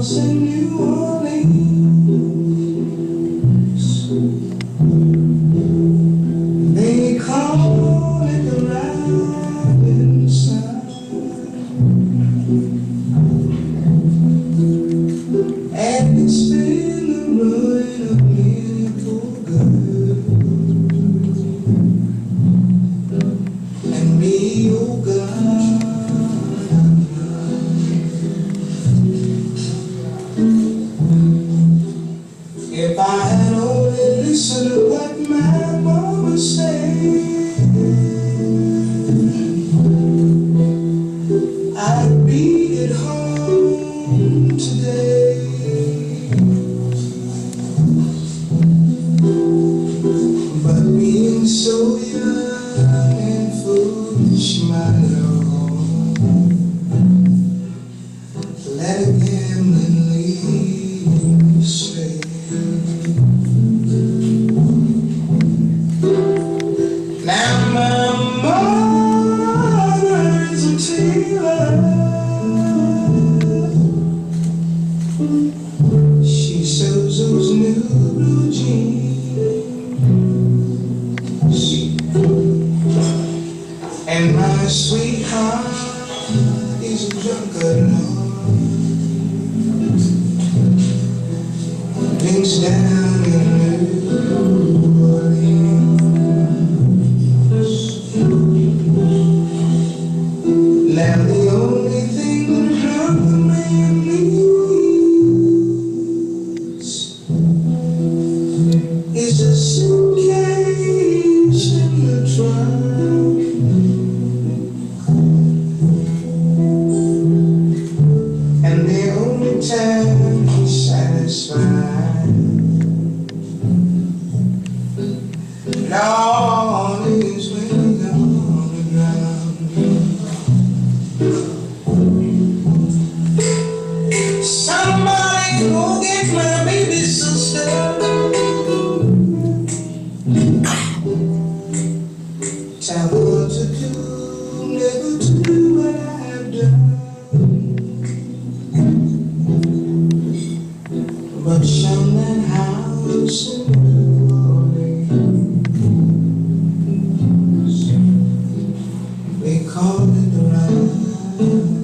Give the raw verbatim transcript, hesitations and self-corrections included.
house in New Orleans. They call it the riding sun. And it's been the ruin of many poor girls. And me, oh God, if I had only listened to what my mama said, I'd be at home today. But being so young and foolish, my Lord, let a gambling lead me astray. Now my mother's a tailor. She sews those new blue jeans. And my sweetheart is a drunkard, Lord. Things down in New Orleans. Now the only thing that a drunk man needs is a suitcase in the trunk. And the only time he's satisfied, Lord, is when he's on the ground. Somebody go get my baby sister. Tell her what to do, never to do what I've done. But show that house in New Orleans, they call it the right.